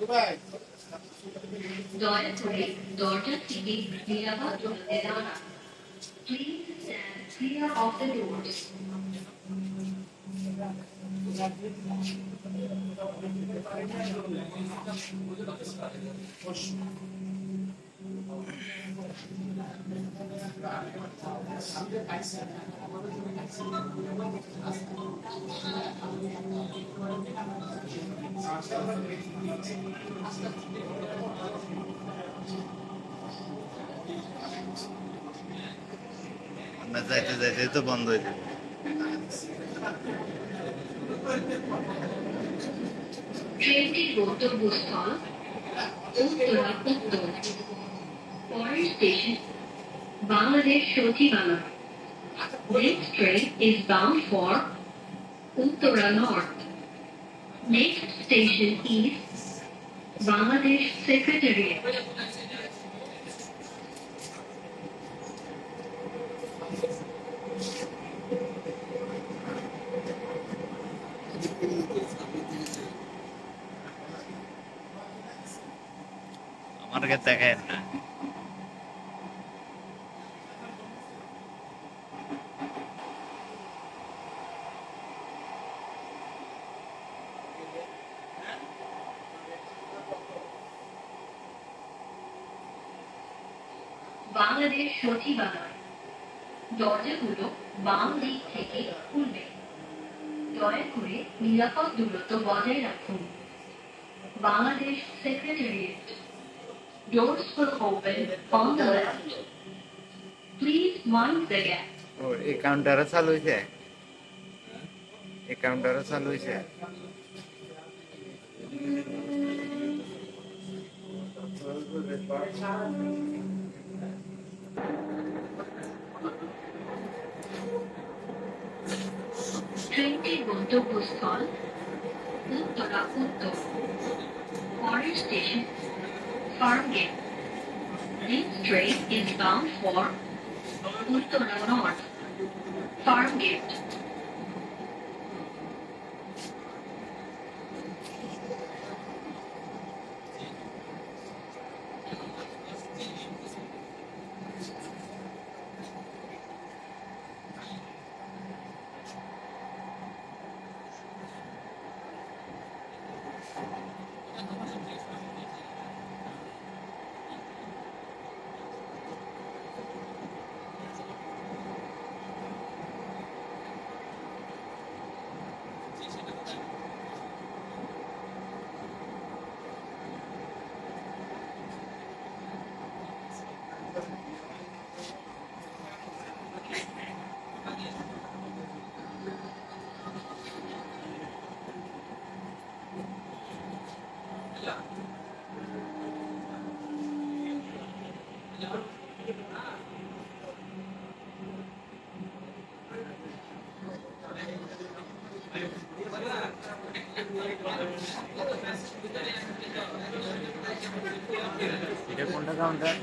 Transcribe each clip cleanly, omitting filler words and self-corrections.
দয়া করে দরজা থেকে নিরাপদ দূরত্বে দাঁড়ান। Please stand clear of the doors. যাইতে যাইতে তো বন্ধ হয়ে যাবে। ট্রেনটির গন্তব্যস্থল উত্তরা উত্তর। পরের স্টেশন বাংলাদেশ সচিবালয়। Next train is bound for Uttara North. Next station is Bangladesh Secretariat. আমাকে দেখেন না। বাংলাদেশ সচিবালয়। দরজাগুলো বাম দিক থেকে খুলবে। দয়া করে নিরাপদ দূরত্ব বজায় রাখুন। Bangladesh secretariat. Doors will open on the left. Please mind the gap. ও এই কাউন্টারে চালু হয়েছে, এই কাউন্টারে চালু হয়েছে। ট্রেনটির গন্তব্যস্থল উত্তরা উত্তর। পরের station Farmgate. Next train is bound for Uttara North. Farmgate. এটা কোনটা কাউন্টার?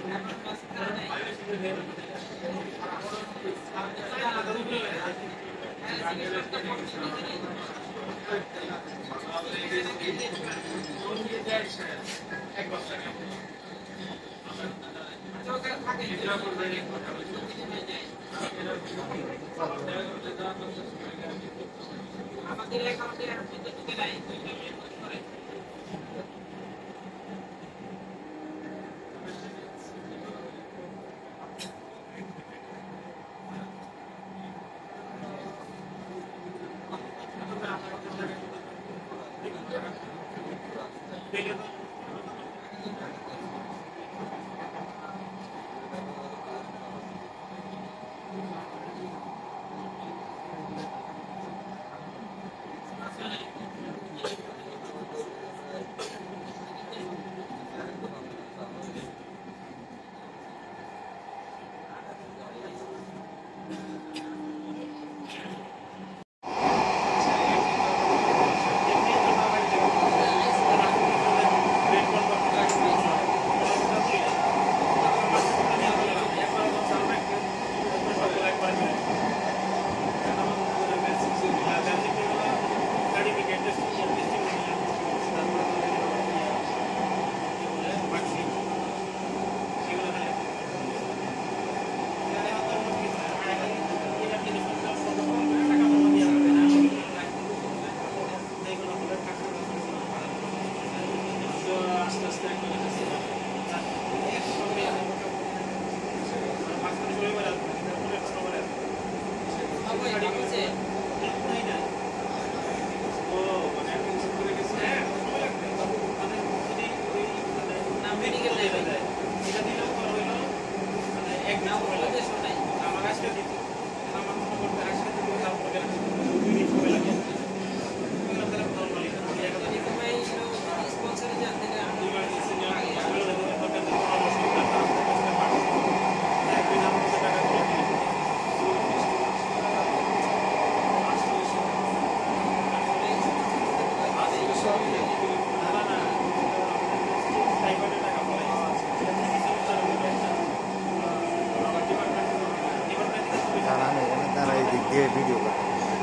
তারা এই দিক দিয়ে ভিডিও করে।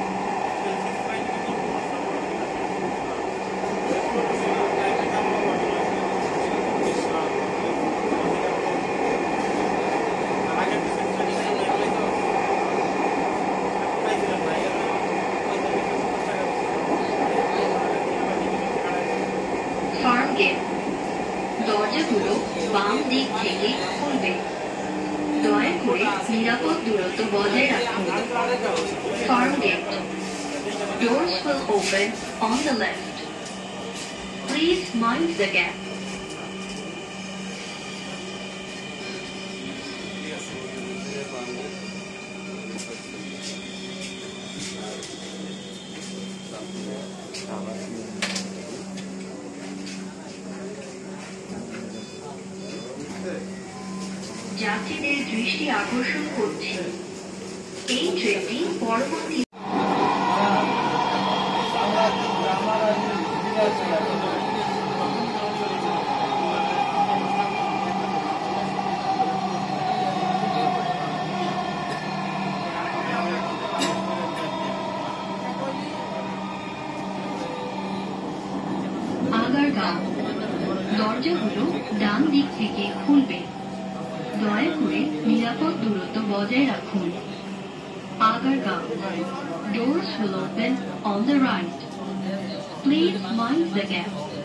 ফার্ম গেট, দরজাগুলো বাম দিক থেকে খুলবে। দয়া করে নিরাপদ দূরত্ব বজায় রাখুন। Farm Gate, doors will open on the left. Please mind the gap. যাত্রীদের দৃষ্টি আকর্ষণ করছে, এই ট্রেনটি পরবর্তী আগারগাঁও, দরজাগুলো ডান দিক থেকে খুলবে। দয়া করে নিরাপদ দূরত্ব বজায় রাখুন। Agargaon, doors will open on the right. Please mind the gap.